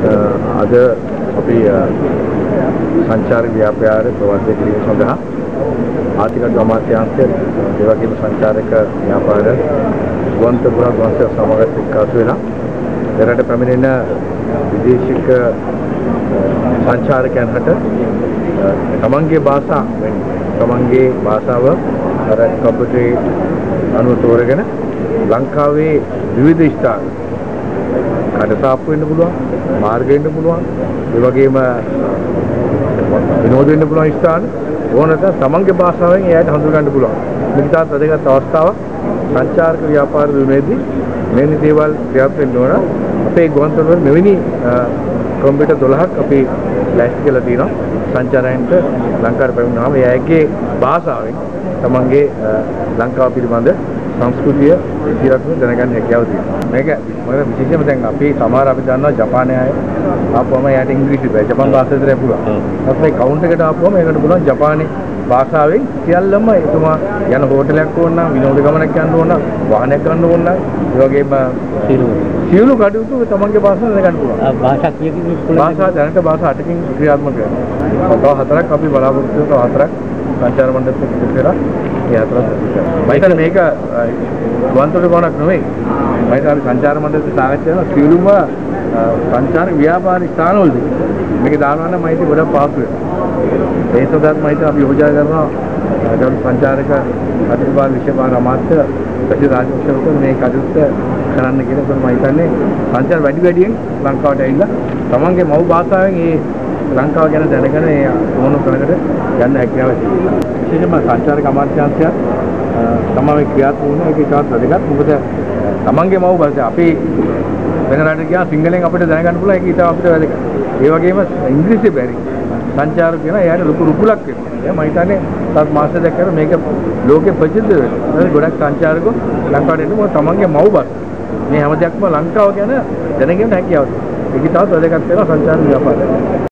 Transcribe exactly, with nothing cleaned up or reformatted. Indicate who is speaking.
Speaker 1: අද අපි සංචාරක ව්‍යාපාර ප්‍රවර්ධනය කිරීම සඳහා ආර්ථික අමාත්‍යාංශය ඒ වගේම සංචාරක ව්‍යාපාර ගුවන්තොටුපළ ගුවන්සේවා සමාගමත් එක්කාසු වෙලා දෙරට පැමිණෙන විදේශික සංචාරකයන් හට තමන්ගේ භාෂාව තමන්ගේ භාෂාව අර කම්පියුටරේ අනුව තෝරගෙන ලංකාවේ විවිධ ස්ථාන කඩසාප්පු වෙන්න පුළුවන් මාර්ග වෙන්න පුළුවන් ඒ වගේම විනෝද වෙන්න පුළුවන් ස්ථාන ඕනට තමන්ගේ භාෂාවෙන් එයාට හඳුනා ගන්න පුළුවන් මේක තාත් වැදගත් අවස්ථාවක් සංචාරක ව්‍යාපාර දිනුවේදී මෙවැනි දේවල් ක්‍රියාත්මක වෙන්න ඕන අපේ ගුවන්තොටුපළ මෙවැනි කම්පියුටර් දොළහක් අපි ලෑස්ති කරලා තියෙනවා සංචාරයන්ට ලංකාවට පැමිණෙනාම එයාගේ භාෂාවෙන් තමන්ගේ ලංකාව පිළිබඳ සංස්කෘතිය ඉතිරක්ම දැනගන්න හැකියාව තියෙනවා. මේක මොකද විශේෂයෙන්ම දැන් අපි සමහර අපි දන්නවා ජපානයේ අය ආපුවම යාට ඉංග්‍රීසි බෑ. ජපාන් භාෂාව විතරයි පුළුවන්. ඊට පස්සේ කවුන්ටර් එකට ආපුවම ඒකට පුළුවන් ජපානයේ භාෂාවෙන් සියල්ලම එතුමා යන හෝටලයක් ඕන නම් විනෝද ගමනක් යන්න ඕන නම් වාහනයක් ගන්න ඕන නම් ඒ වගේම සියලු සියලු කටයුතු තමන්ගේ භාෂාවෙන් දැනගන්න පුළුවන්. භාෂා කීයකින් භාෂා දැනට භාෂා අටකින් ක්‍රියාත්මක වෙනවා. තව හතරක් අපි බලාපොරොත්තු වෙනවා හතරක් සංචාර මණ්ඩලෙත් එක්ක කරලා ඒ හතරක් මම හිතන්නේ මේක ගුවන්තොටුපළ ගමනක් නෙවෙයි මම හිතන්නේ සංචාර මණ්ඩලෙත් සාකච්ඡා කරන සියලුම සංචාර ව්‍යාපාර ස්ථානවලදී මේක දානවා නම් මම හිතන්නේ ගොඩක් පහසු වෙනවා ඒ සඳහා මම හිතන්නේ අපි යෝජනා කරනවා ගරු සංචාරක අධිකාරී විශේෂ අමාත්‍ය රජ රාජපක්ෂ මේ කටයුත්ත කරන්න කියලා මම හිතන්නේ සංචාර වැඩි වැඩියෙන් ලංකාවට ඇවිල්ලා තමන්ගේ මව් භාෂාවෙන් මේ ලංකාව ගැන දැනගෙන ඒ ඕන තැනකට යන්න හැකියාව තියෙනවා. විශේෂයෙන්ම සංචාරක අමාත්‍යාංශය තමයි මේ ක්‍රියාත්මක වුණේ ඒක ඉතාමත් වැදගත්. මොකද තමන්ගේ මව් භාෂාව අපි වෙන රටකට ගියා සිංහලෙන් අපිට දැනගන්න පුළුවන් ඒක ඉතාම අපිට වැදගත්. ඒ වගේම ඉංග්‍රීසි බැරි සංචාරක කියන එයාට ලොකු රුකුලක් වෙනවා. මම හිතන්නේ තවත් මාස දෙකක් කර මේක ලෝකෙ ප්‍රසිද්ධ වෙනවා. ගොඩක් සංචාරකෝ ලංකාවට එන්නේ මොකද තමන්ගේ මව් භාෂාව. මේ හැම දෙයක්ම ලංකාව ගැන දැනගෙන හැකියාව. ඒක ඉතාමත් වැදගත් වෙනවා සංචාර ව්‍යාපාරයට.